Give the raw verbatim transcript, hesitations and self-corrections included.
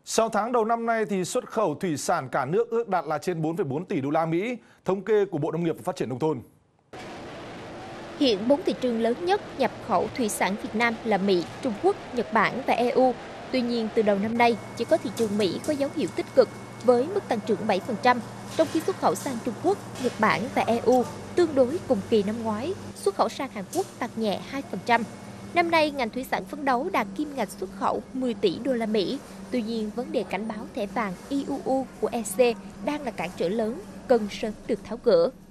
Sau tháng đầu năm nay thì xuất khẩu thủy sản cả nước ước đạt là trên bốn phẩy bốn tỷ đô la Mỹ, thống kê của Bộ Nông nghiệp và Phát triển nông thôn. Hiện bốn thị trường lớn nhất nhập khẩu thủy sản Việt Nam là Mỹ, Trung Quốc, Nhật Bản và e u. Tuy nhiên, từ đầu năm nay, chỉ có thị trường Mỹ có dấu hiệu tích cực với mức tăng trưởng bảy phần trăm, trong khi xuất khẩu sang Trung Quốc, Nhật Bản và e u tương đối cùng kỳ năm ngoái, xuất khẩu sang Hàn Quốc tăng nhẹ hai phần trăm. Năm nay, ngành thủy sản phấn đấu đạt kim ngạch xuất khẩu mười tỷ đô la Mỹ. Tuy nhiên, vấn đề cảnh báo thẻ vàng i u u của e xê đang là cản trở lớn, cần sớm được tháo gỡ.